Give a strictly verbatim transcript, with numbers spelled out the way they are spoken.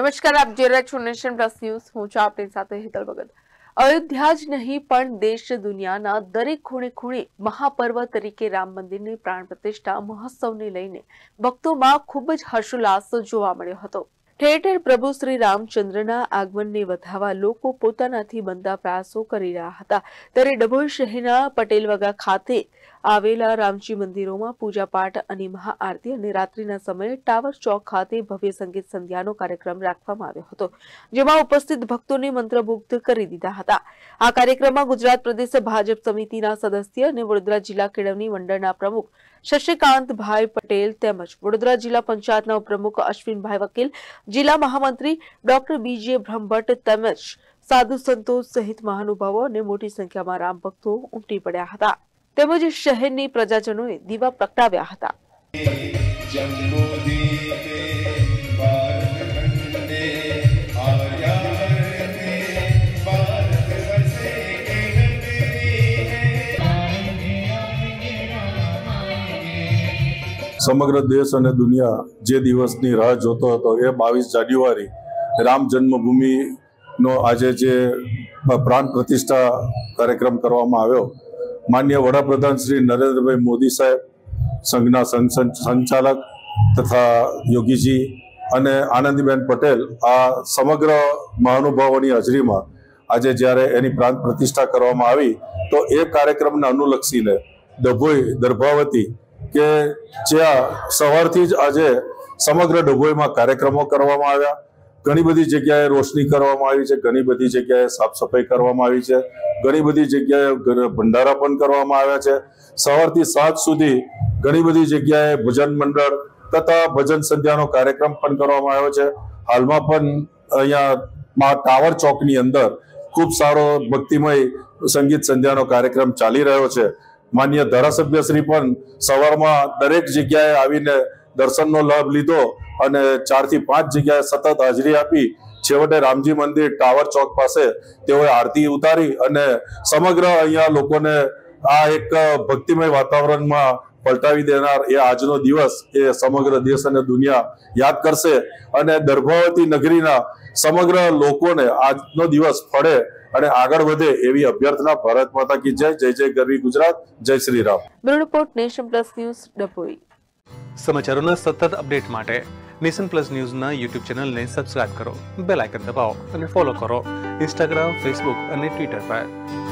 નમસ્કાર, આપ જોઈ રહ્યા છો નેશન પ્લસ ન્યૂઝ. હું છું આપની સાથે હેતલ ભગત. અયોધ્યા જ નહીં પણ દેશ દુનિયાના દરેક ખૂણે ખૂણે મહાપર્વ તરીકે રામ મંદિરની પ્રાણ પ્રતિષ્ઠા મહોત્સવને લઈને ભક્તોમાં ખૂબ જ હર્ષોલ્લાસ જોવા મળ્યો હતો. ઠેર ઠેર પ્રભુ શ્રી રામચંદ્રના આગમનને વધાવવા લોકો પોતાનાથી બનતા પ્રયાસો કરી રહ્યા હતા. ત્યારે ડભોઈ શહેરના પટેલવગા ખાતે આવેલા રામજી મંદિરોમાં પૂજાપાઠ અને મહાઆરતી અને રાત્રિના સમયે ટાવર ચોક ખાતે ભવ્ય સંગીત સંધ્યાનો કાર્યક્રમ રાખવામાં આવ્યો હતો, જેમાં ઉપસ્થિત ભક્તોને મંત્રમુગ્ધ કરી દીધા હતા. આ કાર્યક્રમમાં ગુજરાત પ્રદેશ ભાજપ સમિતિના સદસ્ય અને વડોદરા જિલ્લા કેળવણી મંડળના પ્રમુખ શશિકાંતભાઈ પટેલ તેમજ વડોદરા જિલ્લા પંચાયતના ઉપપ્રમુખ અશ્વિનભાઈ વકીલ, જિલ્લા મહામંત્રી ડોક્ટર બીજે બ્રહ્મભટ્ટ તેમજ સાધુ સંતો સહિત મહાનુભાવો અને મોટી સંખ્યામાં રામ ભક્તો ઉમટી પડ્યા હતા. તેમજ શહેરની પ્રજાજનોએ દીવા પ્રગટાવ્યા હતા. સમગ્ર દેશ અને દુનિયા જે દિવસની રાહ જોતો હતો એ બાવીસ જાન્યુઆરી રામ જન્મભૂમિનો આજે જે પ્રાણ પ્રતિષ્ઠા કાર્યક્રમ કરવામાં આવ્યો, માનનીય વડાપ્રધાન શ્રી નરેન્દ્રભાઈ મોદી સાહેબ, સંઘના સંચાલક તથા યોગીજી અને આનંદીબેન પટેલ આ સમગ્ર મહાનુભાવોની હાજરીમાં આજે જ્યારે એની પ્રાણ પ્રતિષ્ઠા કરવામાં આવી તો એ કાર્યક્રમને અનુલક્ષીને ડભોઈ દર્ભાવતી કે જ્યાં સવારથી જ આજે સમગ્ર ડભોઈમાં કાર્યક્રમો કરવામાં આવ્યા, ઘણી બધી જગ્યાએ રોશની કરવામાં આવી છે, ઘણી બધી જગ્યાએ સાફ સફાઈ કરવામાં આવી છે, ઘણી બધી જગ્યાએ ભંડારા પણ કરવામાં આવ્યા છે. સવારથી સાંજ સુધી ઘણી બધી જગ્યાએ ભજન મંડળ તથા ભજન સંધ્યાનો કાર્યક્રમ પણ કરવામાં આવ્યો છે. હાલમાં પણ અહીંયા ટાવર ચોકની અંદર ખૂબ સારો ભક્તિમય સંગીત સંધ્યાનો કાર્યક્રમ ચાલી રહ્યો છે. માનનીય ધારાસભ્યશ્રી પણ સવારમાં દરેક જગ્યાએ આવીને દર્શનનો લાભ લીધો અને ચાર થી પાંચ જગ્યાએ સતત હાજરી આપી છેવટે રામજી મંદિર ટાવર ચોક પાસે તેઓએ આરતી ઉતારી અને સમગ્ર અહીંયા લોકોને આ એક ભક્તિમય વાતાવરણમાં પલટાવી દેનાર એ આજનો દિવસ એ સમગ્ર દેશ અને દુનિયા યાદ કરશે અને દર્ભાવતી નગરીના સમગ્ર લોકોને આજનો દિવસ ફળે અને આગળ વધે એવી અભ્યર્થના. ભારત માતા કી જય. જય જય ગરવી ગુજરાત. જય Shri Ram. Bureau report, Nation Plus News, Dabhoi. સમાચારોના સતત અપડેટ માટે નેશન પ્લસ ન્યૂઝના યુટ્યુબ ચેનલને સબસ્ક્રાઇબ કરો, બેલ આઇકન દબાવો અને ફોલો કરો ઇન્સ્ટાગ્રામ, ફેસબુક અને ટ્વિટર પર.